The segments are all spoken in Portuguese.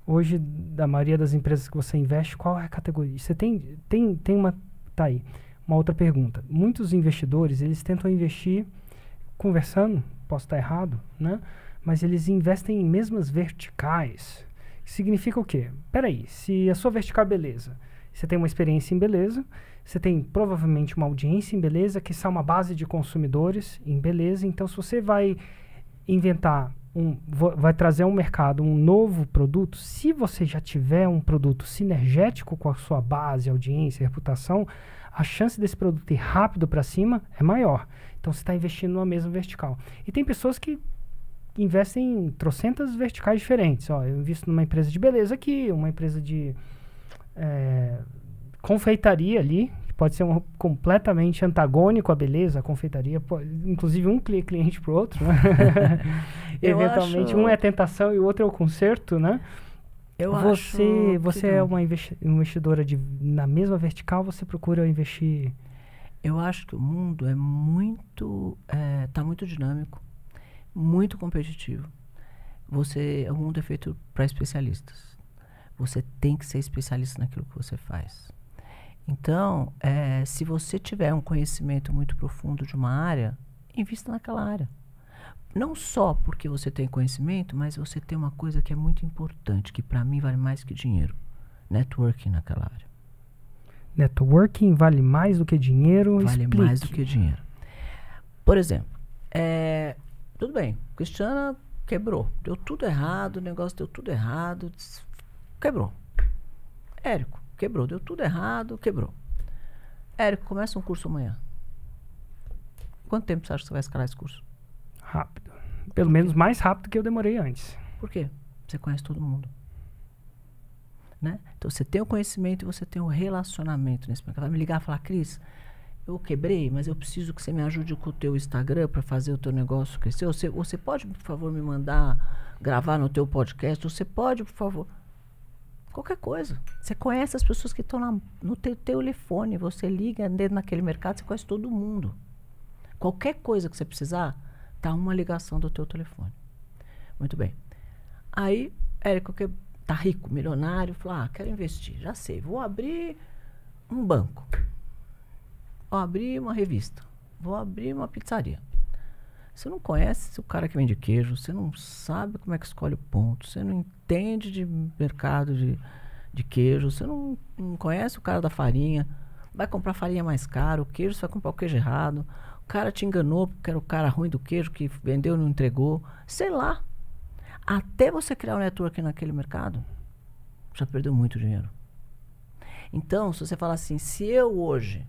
hoje, da maioria das empresas que você investe, qual é a categoria? Você tem uma... Tá aí. Uma outra pergunta. Muitos investidores, eles tentam investir conversando, posso estar errado, né? Mas eles investem em mesmas verticais. Significa o quê? Peraí, se a sua vertical é beleza, você tem uma experiência em beleza, você tem provavelmente uma audiência em beleza, que são uma base de consumidores em beleza, então se você vai inventar vai trazer ao mercado um novo produto, se você já tiver um produto sinergético com a sua base, audiência, reputação, a chance desse produto ir rápido para cima é maior. Então você está investindo numa mesma vertical. E tem pessoas que investem em trocentas verticais diferentes. Ó, eu invisto numa empresa de beleza aqui, uma empresa de confeitaria ali, que pode ser completamente antagônico à beleza, a confeitaria, inclusive um cliente para o outro, né? Eventualmente um é tentação e o outro é o conserto, né? Você é uma investidora na mesma vertical, você procura investir... Eu acho que o mundo é muito... tá muito dinâmico, muito competitivo. O mundo é feito para especialistas. Você tem que ser especialista naquilo que você faz. Então, se você tiver um conhecimento muito profundo de uma área, invista naquela área. Não só porque você tem conhecimento, mas você tem uma coisa que é muito importante, que para mim vale mais que dinheiro. Networking naquela área. Networking vale mais do que dinheiro? Vale mais do que dinheiro. Por exemplo, tudo bem, Cristiana quebrou. Deu tudo errado, o negócio deu tudo errado. Quebrou. Érico, quebrou. Deu tudo errado, quebrou. Érico, começa um curso amanhã. Quanto tempo você acha que você vai escalar esse curso? Rápido. Pelo menos mais rápido que eu demorei antes. Por quê? Você conhece todo mundo. Né? Então, você tem o conhecimento e você tem o relacionamento nesse mercado. Vai me ligar e falar, Cris, eu quebrei, mas eu preciso que você me ajude com o teu Instagram para fazer o teu negócio crescer. Você pode, por favor, me mandar gravar no teu podcast? Você pode, por favor... Qualquer coisa. Você conhece as pessoas que estão no teu telefone. Você liga dentro naquele mercado, você conhece todo mundo. Qualquer coisa que você precisar, tá uma ligação do teu telefone. Muito bem. Aí, Érico, que tá rico, milionário, falou, quero investir. Já sei, vou abrir um banco. Vou abrir uma revista. Vou abrir uma pizzaria. Você não conhece o cara que vende queijo, você não sabe como é que escolhe o ponto, você não entende de mercado de queijo, você não conhece o cara da farinha, vai comprar farinha mais cara, o queijo, você vai comprar o queijo errado, o cara te enganou porque era o cara ruim do queijo que vendeu e não entregou, sei lá. Até você criar um network naquele mercado, já perdeu muito dinheiro. Então, se você falar assim, se eu hoje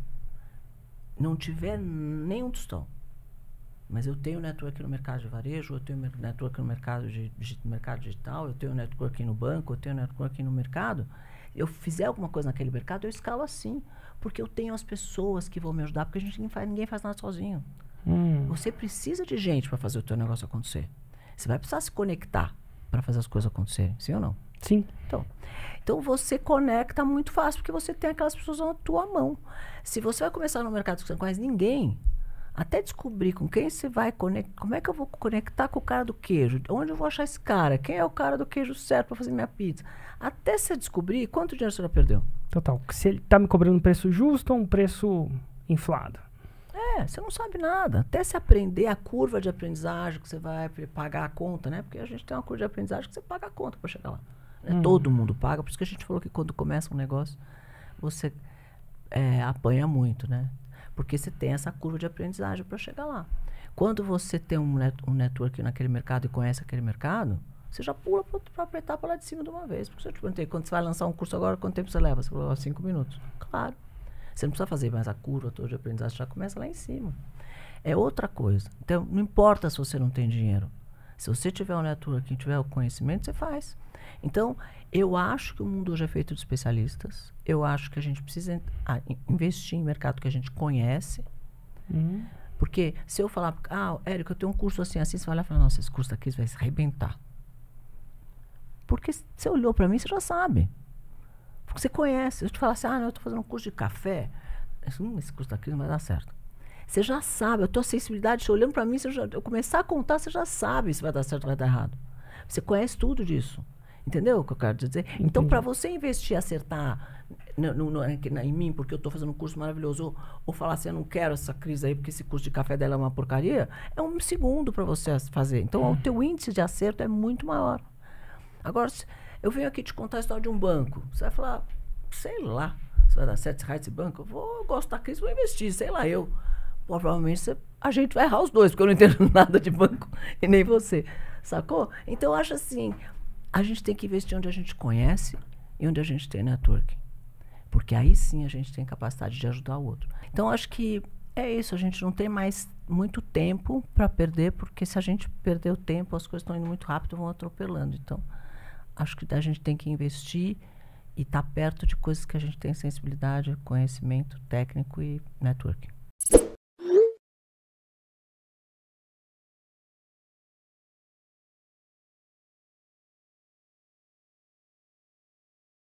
não tiver nenhum tostão, mas eu tenho network no mercado de varejo, eu tenho network no mercado digital, eu tenho network no banco, eu tenho network no mercado. Eu fizer alguma coisa naquele mercado, eu escalo assim. Porque eu tenho as pessoas que vão me ajudar, porque ninguém faz nada sozinho. Você precisa de gente para fazer o teu negócio acontecer. Você vai precisar se conectar para fazer as coisas acontecerem, sim ou não? Sim. Então você conecta muito fácil, porque você tem aquelas pessoas na tua mão. Se você vai começar no mercado que você não conhece ninguém, até descobrir com quem você vai conectar, como é que eu vou conectar com o cara do queijo? Onde eu vou achar esse cara? Quem é o cara do queijo certo para fazer minha pizza? Até você descobrir, quanto dinheiro você já perdeu? Total. Se ele tá me cobrando um preço justo ou um preço inflado? Você não sabe nada. Até se aprender a curva de aprendizagem que você vai pagar a conta, né? Porque a gente tem uma curva de aprendizagem que você paga a conta para chegar lá. Né? Todo mundo paga. Por isso que a gente falou que quando começa um negócio, você apanha muito, né? Porque você tem essa curva de aprendizagem para chegar lá. Quando você tem um network naquele mercado e conhece aquele mercado, você já pula para apertar para lá de cima de uma vez. Porque se eu te perguntei, quando você vai lançar um curso agora, quanto tempo você leva? Você falou, 5 minutos. Claro. Você não precisa fazer mais a curva toda de aprendizagem, já começa lá em cima. É outra coisa. Então, não importa se você não tem dinheiro. Se você tiver um network, tiver o conhecimento, você faz. Então, eu acho que o mundo hoje é feito de especialistas. Eu acho que a gente precisa investir em mercado que a gente conhece. Porque se eu falar, Érico, eu tenho um curso assim, você vai lá e fala, nossa, esse curso aqui vai se arrebentar. Porque você olhou para mim, você já sabe. Porque você conhece. Se eu te falar assim, eu estou fazendo um curso de café, esse curso daqui não vai dar certo. Você já sabe, a tua sensibilidade, você olhando para mim, eu começar a contar, você já sabe se vai dar certo ou vai dar errado. Você conhece tudo disso. Entendeu o que eu quero dizer? Entendi. Então, para você investir, acertar em mim, porque eu estou fazendo um curso maravilhoso, ou falar assim, eu não quero essa crise aí, porque esse curso de café dela é uma porcaria, é 1 segundo para você fazer. Então, o teu índice de acerto é muito maior. Agora, eu venho aqui te contar a história de um banco. Você vai falar, sei lá, você vai dar R$7 esse banco? Eu gosto da crise, vou investir, sei lá, eu. Provavelmente a gente vai errar os dois, porque eu não entendo nada de banco e nem você. Sacou? Então, eu acho assim, a gente tem que investir onde a gente conhece e onde a gente tem networking. Porque aí sim a gente tem capacidade de ajudar o outro. Então, acho que é isso. A gente não tem mais muito tempo para perder, porque se a gente perder o tempo, as coisas estão indo muito rápido e vão atropelando. Então, acho que a gente tem que investir e estar perto de coisas que a gente tem sensibilidade, conhecimento técnico e networking.